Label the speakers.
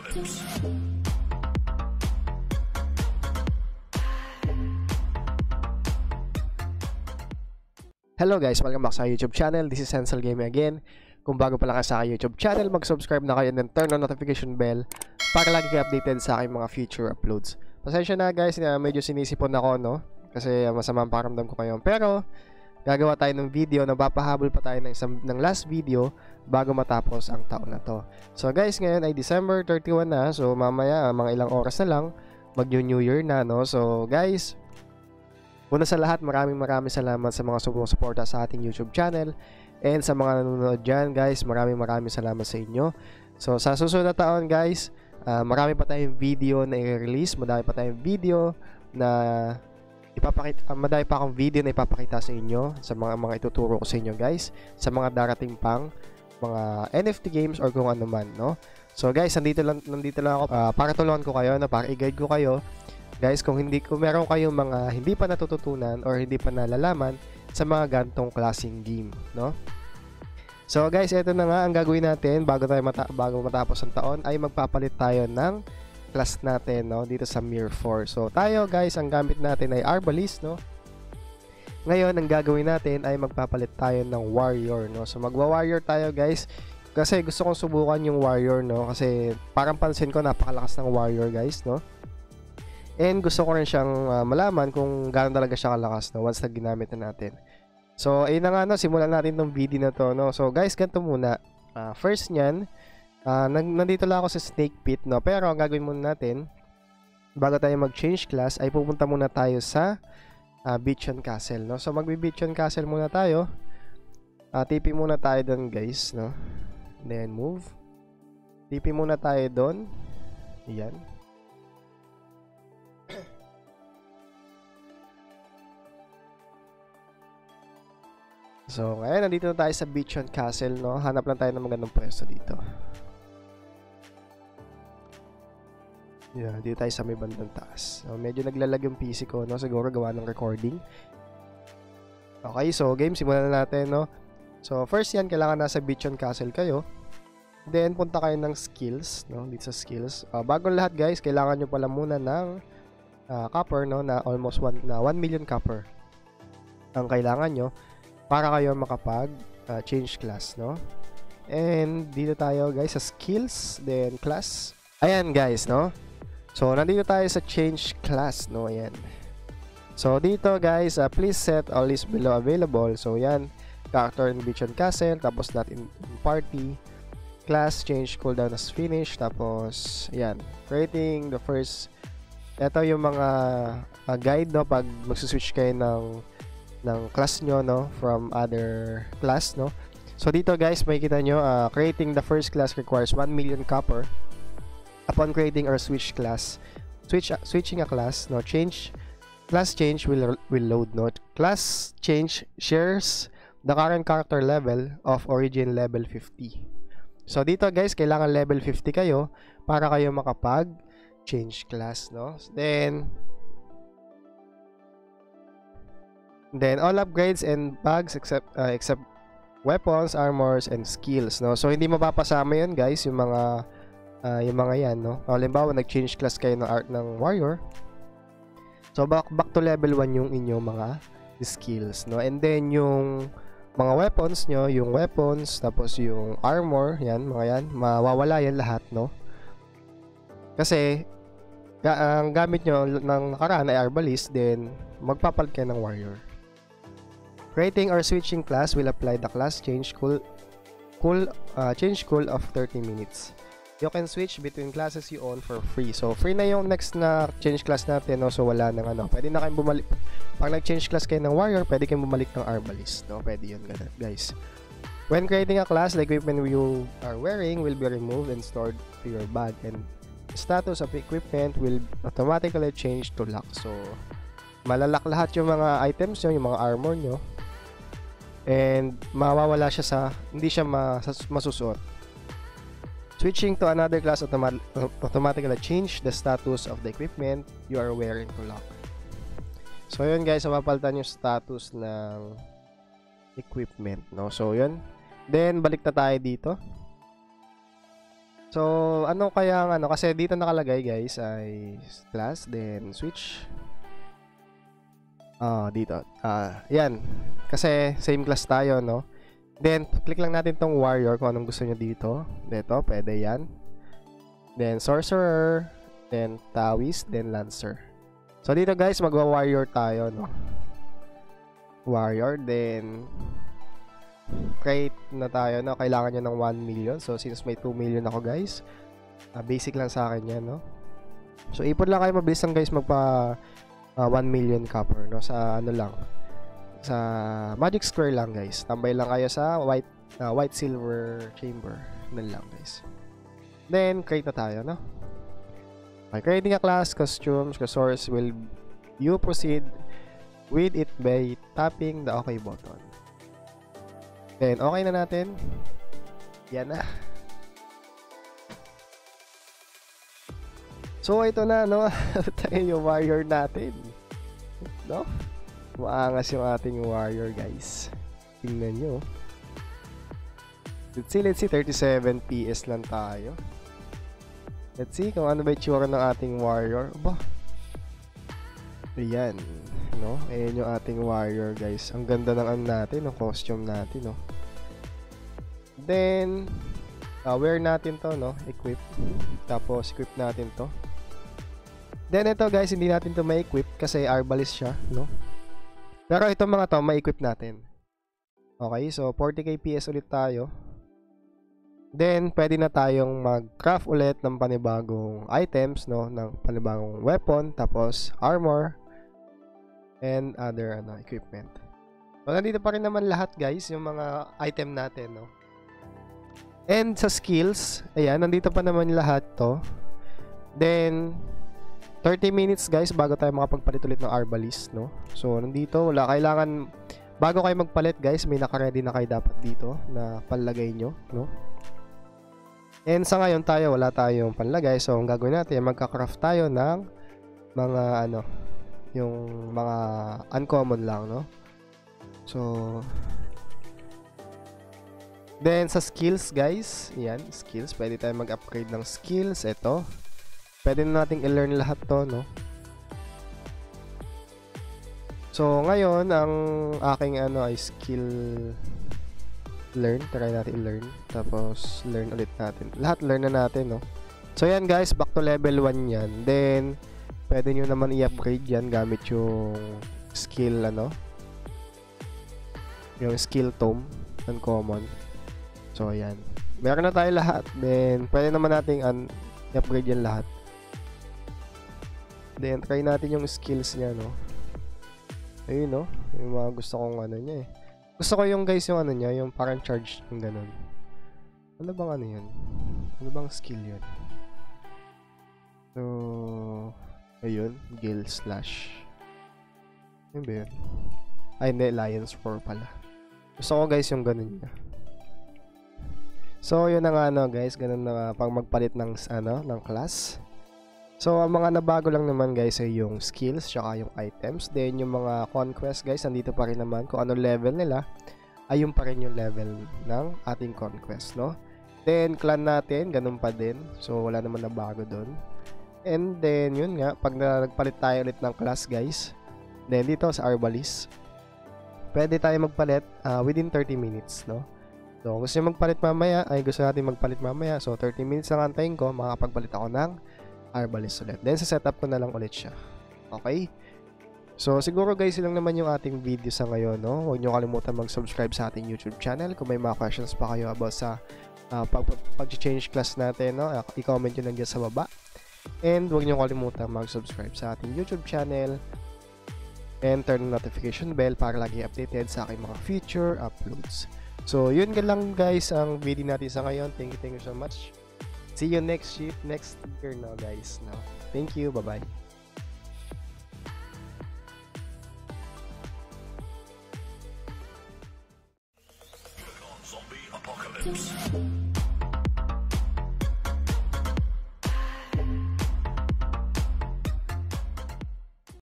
Speaker 1: Hello guys, welcome back sa YouTube channel. This is Sensal Gaming again. Kung bago pa lang kayo sa aking YouTube channel, mag-subscribe na kayo and turn on notification bell para lagi kayo updated sa aking mga future uploads. Pasensya na guys, medyo sinisipon ako, no? Kasi masama ang pakiramdam ko ngayon. Pero gagawa tayo ng video, napapahabol pa tayo ng last video bago matapos ang taon na to. So guys, ngayon ay December 31 na. So mamaya, mga ilang oras na lang, mag-New Year na, no? So guys, una sa lahat, maraming salamat sa mga sumusuporta sa ating YouTube channel. And sa mga nanonood dyan, guys, maraming salamat sa inyo. So sa susunod na taon, guys, marami pa tayong video na i-release. Madami pa tayong video na ipapakita, madami pa akong video na ipapakita sa inyo, sa mga ituturo ko sa inyo, guys, sa mga darating pang mga NFT games or kung ano man, no? So guys, nandito lang ako para tulungan ko kayo, no? Para i-guide ko kayo. Guys, kung meron kayong mga hindi pa natututunan or hindi pa nalalaman sa mga gantong klaseng game, no? So guys, ito na nga ang gagawin natin bago matapos ang taon ay magpapalit tayo ng class natin, no, dito sa Mirror 4. So tayo guys, ang gamit natin ay Arbalist, no? Ngayon, ang gagawin natin ay magpapalit tayo ng Warrior, no? So magwa-Warrior tayo guys kasi gusto kong subukan yung Warrior, no? Kasi parang pansin ko napakalakas ng Warrior guys, no? And gusto ko rin siyang malaman kung gaano talaga siya kalakas, no, once na ginamit na natin. So, ayun na nga, no, simulan natin tong video na to, no. So, guys, ganito muna. First niyan, nandito lang ako sa Snake Pit, no. Pero, ang gagawin muna natin, bago tayo mag-change class, ay pupunta muna tayo sa Beachon Castle, no. So, magbe-Beachon Castle muna tayo. TP muna tayo doon, guys, no. Then, move. TP muna tayo doon. Ayan. So, ngayon, nandito na tayo sa Beachon Castle, no? Hanap lang tayo ng magandang pwesto dito. Yeah, dito tayo sa may bandang taas. So, medyo naglalag yung PC ko, no? Siguro gawa ng recording. Okay, so game, simulan na natin, no? So, first yan, kailangan nasa Beachon Castle kayo. Then, punta kayo ng skills, no? Dito sa skills. Bago lahat, guys, kailangan nyo pala muna ng copper, no? Na almost 1 million copper. Ang kailangan nyo para kayo makapag change class, no? And dito tayo guys sa skills, then class. Ayan guys, no? So nandito tayo sa change class, no? Ayan. So dito guys, please set all list below available. So yan, character in Beachon Castle, tapos not in party. Class change cooldown as finish, tapos yan, creating the first. Ito yung mga guide, no, pag magsuswitch kayo ng class nyo, no, from other class, no. So dito guys, makikita nyo, creating the first class requires 1 million copper. Upon creating or switching a class, no, class change will load, no. Class change shares the current character level of origin level 50. So dito guys, kailangan level 50 kayo para kayo makapag change class, no. Then all upgrades and bags except weapons, armors, and skills, no. So hindi mapapasama 'yun, guys, yung mga yan, no. Halimbawa, nag-change class kayo ng warrior. So back to level 1 yung inyong mga skills, no. And then yung mga weapons nyo, yung weapons, tapos yung armor, yan, mga yan, mawawala yan lahat, no. Kasi ang gamit nyo ng nakaraan ay Arbalist, then magpapalit kayo ng warrior. Creating or switching class will apply the class change cool of 30 minutes. You can switch between classes you own for free. So free na yung next na change class natin, no? So wala nang ano. Pwede na kayong bumalik. Pag nag-change class kayo ng warrior, pwede kayong bumalik ng Arbalist, no? Pwede yun, guys. When creating a class, the equipment you are wearing will be removed and stored to your bag, and the status of equipment will automatically change to lock. So malalak lahat yung mga items nyo, yung mga armor nyo. And mawawala siya sa, hindi siya masusuot. Switching to another class automatically change the status of the equipment you are wearing to lock. So yun guys, mapapalitan yung status ng equipment, no? So yun. Then balik na tayo dito. So, ano kaya ang ano? Kasi dito nakalagay guys ay class, then switch. Dito. Yan. Kasi same class tayo, no? Then, click lang natin tong warrior kung anong gusto nyo dito. Dito, pwede yan. Then, sorcerer. Then, Taoist. Then, lancer. So, dito guys, magwa-warrior tayo, no? Warrior. Then, create na tayo, no? Kailangan nyo ng 1 million. So, since may 2 million ako guys, basic lang sa akin yan, no? So, ipon lang kayo, mabilis lang guys magpa 1 million copper, no? Sa ano lang, sa Magic Square lang guys. Tambay lang kayo sa white silver chamber. Nan lang guys. Then, create na tayo, no? Okay, creating a class, costumes, resource will you proceed with it by tapping the OK button. Then, okay na natin. Yan na. So, ito na, no? Tayo yung warrior natin. No? Maangas yung ating warrior, guys. Tingnan nyo. Let's see, 37 PS lang tayo. Let's see kung ano ba yung tsura ng ating warrior. Aba. Ayan. No? Ayan yung ating warrior, guys. Ang ganda ng ano natin, ng costume natin, no? Then, wear natin to, no? Equip. Tapos, equip natin to. Then, ito, guys, hindi natin to ma-equip kasi arbalist siya, no? Pero itong mga to, ma-equip natin. Okay, so, 40k PS ulit tayo. Then, pwede na tayong mag-craft ulit ng panibagong items, no? Ng panibagong weapon, tapos armor, and other equipment. So, nandito pa rin naman lahat guys, yung mga item natin, no? And sa skills, ayan, nandito pa naman lahat to. Then, 30 minutes guys, bago tayo makapagpalit ulit ng arbalist, no? So, nandito, wala kailangan, bago kayo magpalit guys, may naka-ready na kayo dapat dito na panlagay nyo, no? And sa ngayon tayo, wala tayong panlagay. So, ang gagawin natin, magka-craft tayo ng mga, yung mga uncommon lang, no? So, then sa skills guys, yan, skills, pwede tayo mag-upgrade ng skills. Ito, pwede na nating i-learn lahat to, no? So, ngayon, ang aking ay skill learn. Try natin i-learn. Tapos, learn ulit natin. Lahat learn na natin, no? So, yan guys, back to level 1 yan. Then, pwede nyo naman i-upgrade yan gamit yung skill, yung skill tome, uncommon. So, yan. Meron na tayo lahat. Then, pwede naman natin i-upgrade yan lahat. Then, try natin yung skills niya, no? Ayun, no? Yung mga gusto kong niya, eh. Gusto ko yung guys, yung niya, yung parang charge, yung ganun. Ano bang yun? Ano bang skill yun? So, ayun, Gale Slash. Yun ba yun? Ay, hindi, Lion's Roar pala. Gusto ko guys yung ganun niya. So, yun na nga guys, ganun na pang magpalit ng, ng class. So, ang mga nabago lang naman guys ay yung skills, tsaka yung items. Then, yung mga conquest guys, nandito pa rin naman. Kung anong level nila, ay yung pa rin yung level ng ating conquest, no? Then, clan natin, ganun pa din. So, wala naman nabago dun. And then, yun nga, pag nagpalit tayo ulit ng class guys, then dito sa Arbalist, pwede tayo magpalit within 30 minutes, no? So, gusto nyo magpalit mamaya, gusto natin magpalit mamaya. So, 30 minutes lang antayin ko, makakapagpalit ako ng Arbalist ulit. Then, sa setup ko na lang ulit siya. Okay? So, siguro guys, lang naman yung ating video sa ngayon, no? Huwag nyo kalimutan mag-subscribe sa ating YouTube channel. Kung may mga questions pa kayo about sa pag-change class natin, no? I-comment nyo lang dyan sa baba. And, huwag nyo kalimutan mag-subscribe sa ating YouTube channel. And, turn the notification bell para lagi updated sa aking mga future uploads. So, yun lang guys ang video natin sa ngayon. Thank you so much. See you next year now guys. No? Thank you. Bye-bye.
Speaker 2: Zombie apocalypse.